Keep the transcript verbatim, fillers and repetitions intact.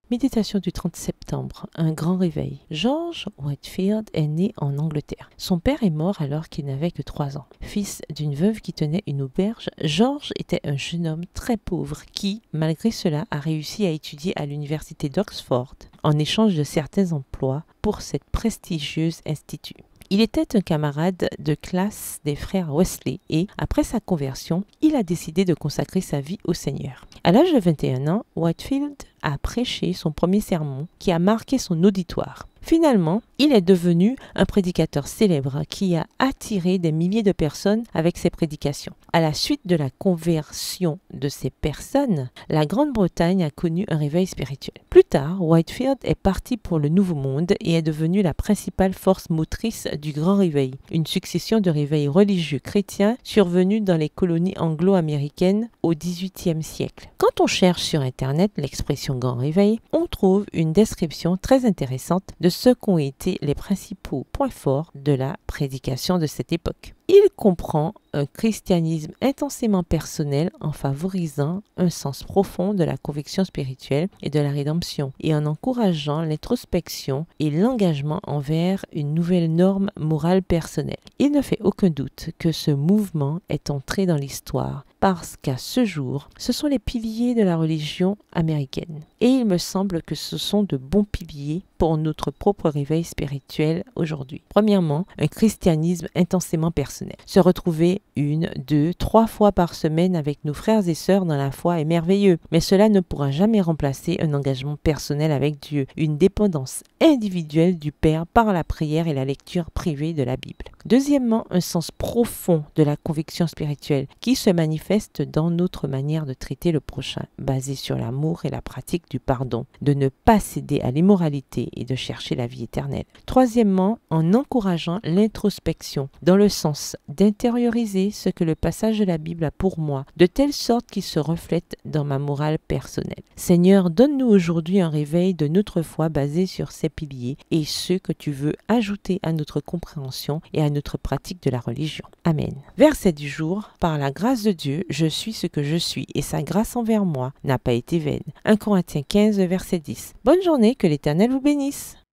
Méditation du trente septembre, un grand réveil. George Whitefield est né en Angleterre. Son père est mort alors qu'il n'avait que trois ans. Fils d'une veuve qui tenait une auberge, George était un jeune homme très pauvre qui, malgré cela, a réussi à étudier à l'université d'Oxford en échange de certains emplois pour cette prestigieuse institut. Il était un camarade de classe des frères Wesley et, après sa conversion, il a décidé de consacrer sa vie au Seigneur. À l'âge de vingt et un ans, Whitefield a prêché son premier sermon qui a marqué son auditoire. Finalement, il est devenu un prédicateur célèbre qui a attiré des milliers de personnes avec ses prédications. À la suite de la conversion de ces personnes, la Grande-Bretagne a connu un réveil spirituel. Plus tard, Whitefield est parti pour le Nouveau Monde et est devenu la principale force motrice du Grand Réveil, une succession de réveils religieux chrétiens survenus dans les colonies anglo-américaines au dix-huitième siècle. Quand on cherche sur Internet l'expression Grand Réveil, on trouve une description très intéressante de ce qu'ont été les principaux points forts de la prédication de cette époque. Il comprend un christianisme intensément personnel en favorisant un sens profond de la conviction spirituelle et de la rédemption et en encourageant l'introspection et l'engagement envers une nouvelle norme morale personnelle. Il ne fait aucun doute que ce mouvement est entré dans l'histoire parce qu'à ce jour, ce sont les piliers de la religion américaine. Et il me semble que ce sont de bons piliers pour notre propre réveil spirituel aujourd'hui. Premièrement, un christianisme intensément personnel. Se retrouver une, deux, trois fois par semaine avec nos frères et sœurs dans la foi est merveilleux, mais cela ne pourra jamais remplacer un engagement personnel avec Dieu, une dépendance individuelle du Père par la prière et la lecture privée de la Bible. Deuxièmement, un sens profond de la conviction spirituelle qui se manifeste dans notre manière de traiter le prochain, basée sur l'amour et la pratique du pardon, de ne pas céder à l'immoralité et de chercher la vie éternelle. Troisièmement, en encourageant l'introspection, dans le sens d'intérioriser ce que le passage de la Bible a pour moi, de telle sorte qu'il se reflète dans ma morale personnelle. Seigneur, donne-nous aujourd'hui un réveil de notre foi basé sur ces piliers et ceux que tu veux ajouter à notre compréhension et à notre pratique de la religion. Amen. Verset du jour. Par la grâce de Dieu, je suis ce que je suis et sa grâce envers moi n'a pas été vaine. un Corinthiens quinze, verset dix. Bonne journée, que l'Éternel vous bénisse.